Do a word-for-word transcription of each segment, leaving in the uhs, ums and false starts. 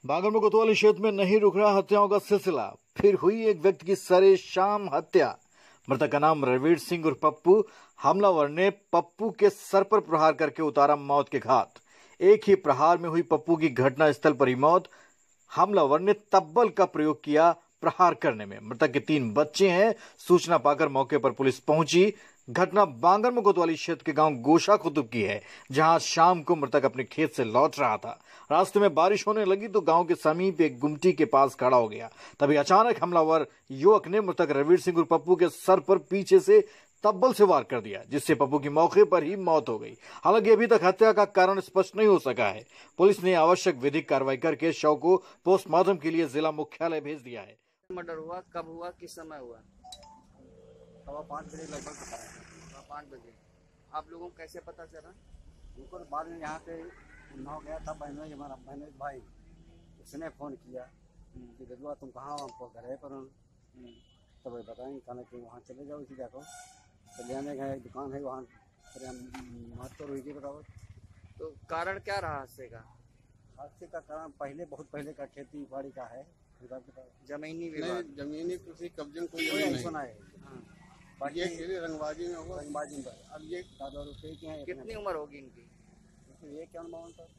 बागरमऊ कोतवाली क्षेत्र में नहीं रुक रहा हत्याओं का सिलसिला। फिर हुई एक व्यक्ति की सरे शाम हत्या। मृतक का नाम रणवीर सिंह और पप्पू। हमलावर ने पप्पू के सर पर प्रहार करके उतारा मौत के घाट। एक ही प्रहार में हुई पप्पू की घटना स्थल पर ही मौत। हमलावर ने तब्बल का प्रयोग किया प्रहार करने में। मृतक के तीन बच्चे हैं। सूचना पाकर मौके पर पुलिस पहुंची। घटना बागरमऊ कोतवाली क्षेत्र के गांव गोशा कुतुब की है, जहां शाम को मृतक अपने खेत से लौट रहा था। रास्ते में बारिश होने लगी तो गांव के समीप एक गुमटी के पास खड़ा हो गया। तभी अचानक हमलावर युवक ने मृतक रणवीर सिंह और पप्पू के सर पर पीछे से तब्बल से वार कर दिया, जिससे पप्पू की मौके पर ही मौत हो गई। हालांकि अभी तक हत्या का कारण स्पष्ट नहीं हो सका है। पुलिस ने आवश्यक विधिक कार्रवाई करके शव को पोस्टमार्टम के लिए जिला मुख्यालय भेज दिया है। मर्डर हुआ कब हुआ, किस समय हुआ? सवा पाँच बजे लगभग बताया। सवा पाँच बजे। आप लोगों को कैसे पता चला? उनको बाद में यहाँ पे उन्नाव गया था बहनों हमारा बहनों भाई, उसने फ़ोन किया कि गजवा तुम कहाँ हो, हमको घर है पर तब तो बताएंगे कहना कि वहाँ चले जाओ, इसी जाकर कल्याण गए, दुकान है वहाँ पर हम बात तो हुई थी। बताओ तो कारण क्या रहा हादसे का? हादसे का कारण पहले बहुत पहले का खेती बाड़ी का है। जमीनी विवाद, जमीनी किसी कब्जे कोई नहीं सुना है। बाकी ये रंगबाजी में होगा। रंगबाजी में अब ये दादा रुपये के हैं। कितनी उम्र होगी इनकी? ये क्या नाम था?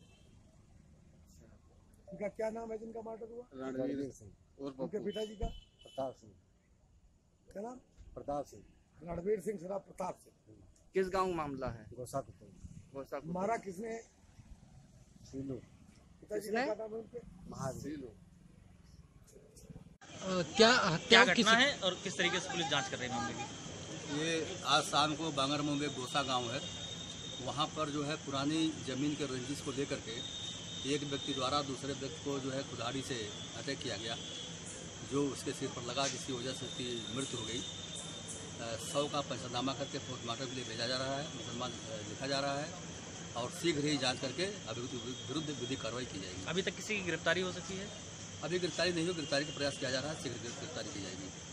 इनका क्या नाम है जिनका मर्डर हुआ? रणवीर सिंह और उनके पिताजी का प्रताप सिंह। क्या नाम? प्रताप सिंह। रणवीर सिंह सरा प्रताप सिंह। किस गांव का मामला है? गोसा कुतुब। गोसा कुतुब। मारा किसने? सीलू। पिताजी का नाम है उनके? महावीर। क्या क्या घटना है और किस तरीके से पुलिस जांच कर रही है मामले की? ये आज शाम को बागरमऊ में गोसा गांव है, वहां पर जो है पुरानी ज़मीन के रंजिश को लेकर के एक व्यक्ति द्वारा दूसरे व्यक्ति को जो है कुल्हाड़ी से अटैक किया गया, जो उसके सिर पर लगा, जिसकी वजह से उसकी मृत्यु हो गई। शव का पंचनामा करके पोस्टमार्टम के लिए भेजा जा रहा है, मुकदमा लिखा जा रहा है और शीघ्र ही जाँच करके विरुद्ध विधिक कार्रवाई की जाएगी। अभी तक किसी की गिरफ्तारी हो सकती है? अभी गिरफ्तारी नहीं हो, गिरफ्तारी का प्रयास किया जा रहा है, शीघ्र गिरफ्तारी की जाएगी।